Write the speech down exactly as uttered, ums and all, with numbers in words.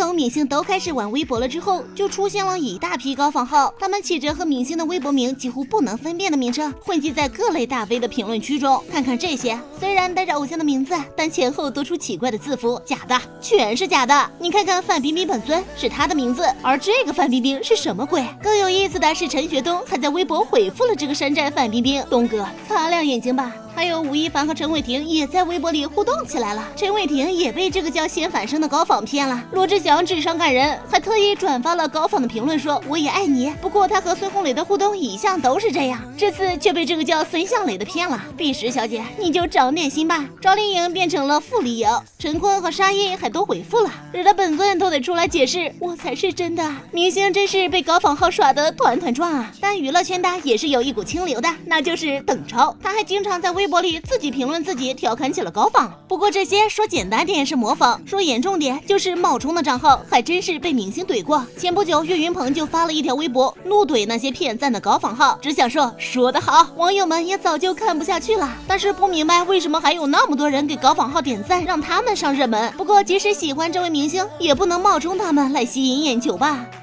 从明星都开始玩微博了之后，就出现了一大批高仿号，他们起着和明星的微博名几乎不能分辨的名称，混迹在各类大 V 的评论区中。看看这些，虽然带着偶像的名字，但前后多出奇怪的字符，假的，全是假的。你看看范冰冰本尊是他的名字，而这个范冰冰是什么鬼？更有意思的是，陈学冬还在微博回复了这个山寨范冰冰，东哥擦亮眼睛吧。还有吴亦凡和陈伟霆也在微博里互动起来了，陈伟霆也被这个叫先反生的高仿骗了。罗志祥智商感人，还特意转发了高仿的评论说我也爱你。不过他和孙红雷的互动一向都是这样，这次却被这个叫孙向雷的骗了。碧石小姐，你就长点心吧。赵丽颖变成了傅丽颖，陈坤和沙溢还都回复了，惹得本尊都得出来解释，我才是真的。明星真是被高仿号耍得团团转啊！但娱乐圈的也是有一股清流的，那就是邓超，他还经常在微博里自己评论自己，调侃起了高仿。不过这些说简单点是模仿，说严重点就是冒充的账号，还真是被明星怼过。前不久岳云鹏就发了一条微博，怒怼那些骗赞的高仿号，只想说说得好，网友们也早就看不下去了，但是不明白为什么还有那么多人给高仿号点赞，让他们上热门。不过即使喜欢这位明星，也不能冒充他们来吸引眼球吧。